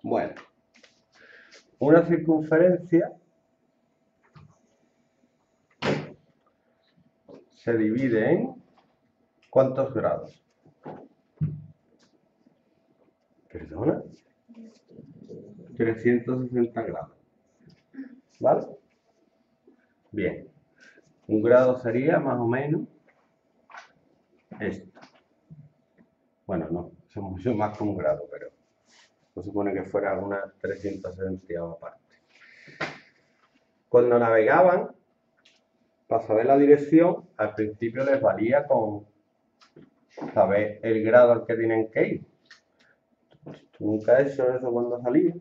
Bueno, una circunferencia se divide en ¿cuántos grados? ¿Perdona? 360 grados. ¿Vale? Bien. Un grado sería más o menos esto. Bueno, no, es mucho más que un grado, pero se supone que fuera una 360 parte. Cuando navegaban, para saber la dirección, al principio les valía con saber el grado al que tienen que ir. ¿Tú nunca has hecho eso cuando salías?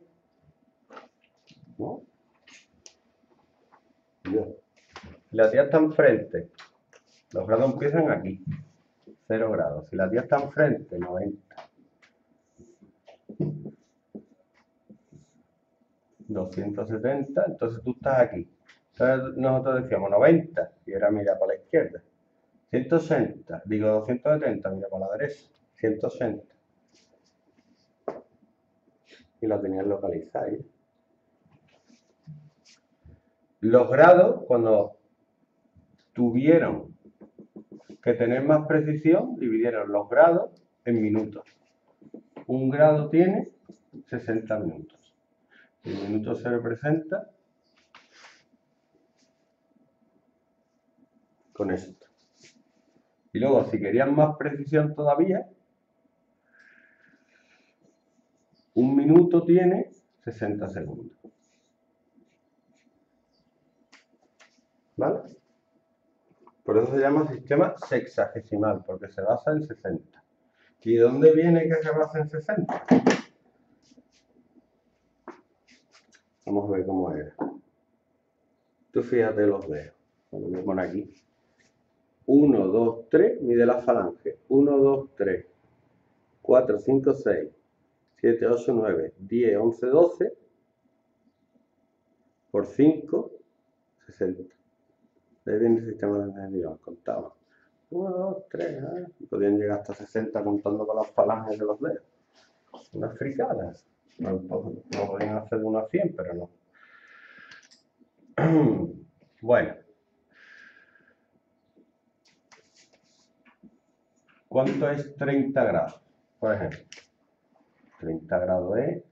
¿No? Yo. Si la tía está enfrente, los grados empiezan aquí, 0 grados. Si la tía está enfrente, 90. 270, entonces tú estás aquí. Entonces nosotros decíamos 90, y era mira para la izquierda. 160, digo 270, mira para la derecha. 160. Y lo tenían localizado. ¿Eh? Los grados, cuando tuvieron que tener más precisión, dividieron los grados en minutos. Un grado tiene 60 minutos. El minuto se representa con esto. Y luego, si querían más precisión todavía, un minuto tiene 60 segundos. ¿Vale? Por eso se llama sistema sexagesimal, porque se basa en 60. ¿Y de dónde viene que se basa en 60? Vamos a ver cómo era. Tú fíjate los dedos. Lo voy a poner aquí. 1, 2, 3, mide la falange. 1, 2, 3, 4, 5, 6, 7, 8, 9, 10, 11, 12, por 5, 60. De ahí viene el sistema de entendido, contaba. 1, 2, 3, podían llegar hasta 60 contando con las falanges de los dedos. Unas fricadas. No podían hacer de una 100, pero no. Bueno. ¿Cuánto es 30 grados? Por ejemplo, 30 grados es,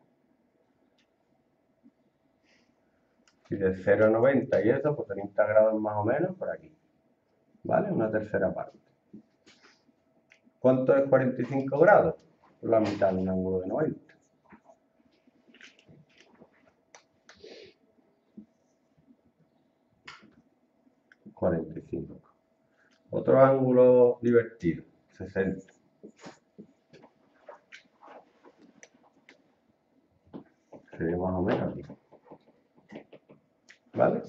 si de 0 a 90 y eso, pues 30 grados más o menos por aquí. ¿Vale? Una tercera parte. ¿Cuánto es 45 grados? La mitad de un ángulo de 90. $45. Otro ángulo divertido, 60. Sería más o menos aquí. ¿Vale?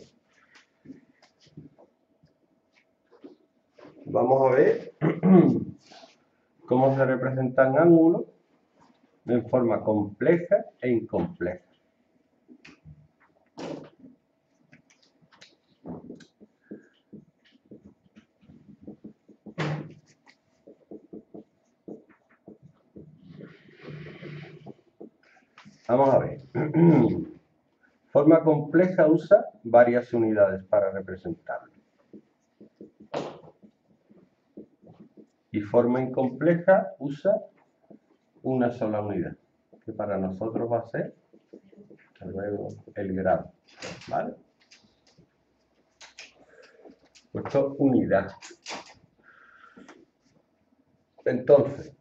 Vamos a ver cómo se representan ángulos en forma compleja e incompleja. Vamos a ver. Forma compleja usa varias unidades para representarlo. Y forma incompleja usa una sola unidad, que para nosotros va a ser luego el grado. ¿Vale? Esto unidad. Entonces,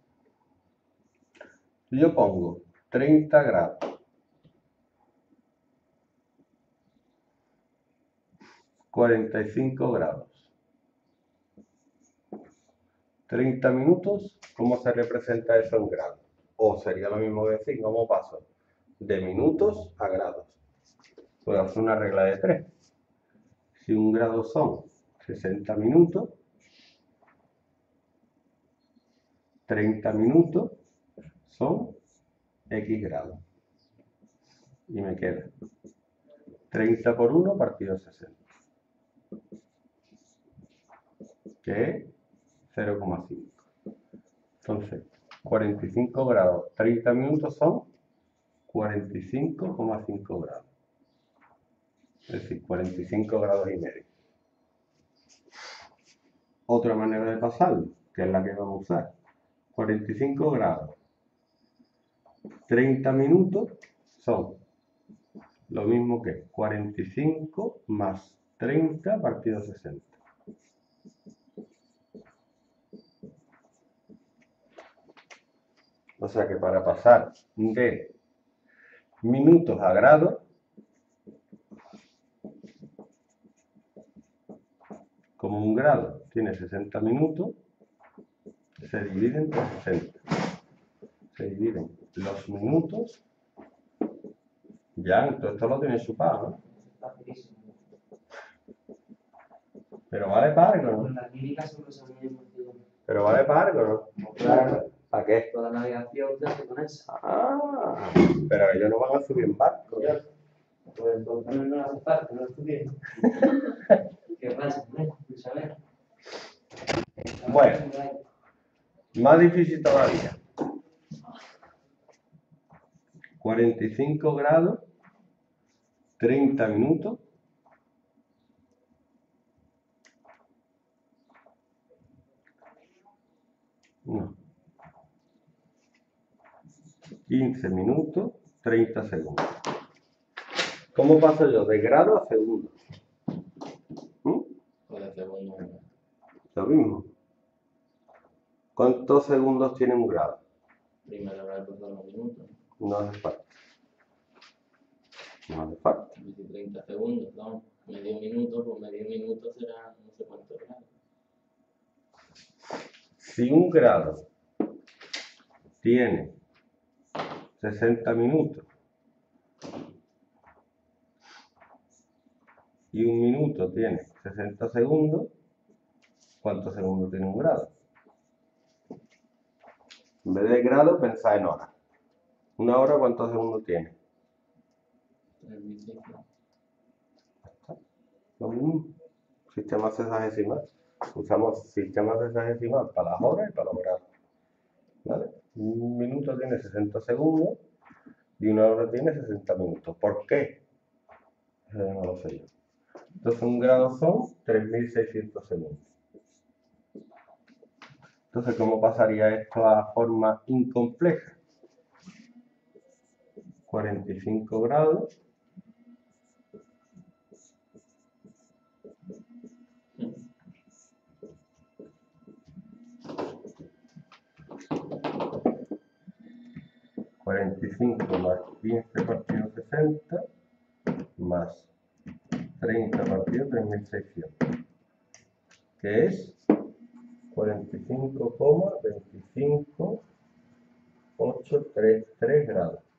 yo pongo 30 grados. 45 grados. 30 minutos, ¿cómo se representa eso en grados? O sería lo mismo que decir, ¿cómo paso? De minutos a grados. Puedo hacer una regla de 3. Si un grado son 60 minutos, 30 minutos son X grados. Y me queda 30 por 1 partido 60. Que es 0,5. Entonces, 45 grados, 30 minutos son 45,5 grados. Es decir, 45 grados y medio. Otra manera de pasarlo, que es la que vamos a usar. 45 grados. 30 minutos son lo mismo que 45 más 30 partido 60. O sea que para pasar de minutos a grados, como un grado tiene 60 minutos, se dividen por 60. Se dividen los minutos. Ya, entonces esto lo tiene chupado, ¿no? Pero vale para algo, ¿no? Pero vale para algo, ¿no? Claro. ¿Para qué? Toda la navegación se hace con eso. Ah, pero ellos no van a subir en barco. Pues entonces no hace falta, no estuviera. ¿Qué pasa? ¿Sabes? Bueno, más difícil todavía. 45 grados, 30 minutos. No. 15 minutos, 30 segundos. ¿Cómo paso yo? De grado a segundo. Pues segundo. Lo mismo. ¿Cuántos segundos tiene un grado? Primero habrá pasado los minutos. No hace falta. No hace falta. 30 segundos, ¿no? Medio minuto, pues medio minuto será no sé cuántos grados. Si un grado tiene 60 minutos y un minuto tiene 60 segundos, ¿cuántos segundos tiene un grado? En vez de grado, pensá en hora. ¿Una hora cuántos segundos tiene? 3600. Lo mismo. Sistema sexagesimal. Usamos sistema sexagesimal para las horas y para los grados. ¿Vale? Un minuto tiene 60 segundos y una hora tiene 60 minutos. ¿Por qué? No lo sé yo. Entonces un grado son 3600 segundos. Entonces, ¿cómo pasaría esto a forma incompleja? 45 grados. ...45 más 15 partido 60... ...más 30 partido 3600... ...que es 45,25833 grados.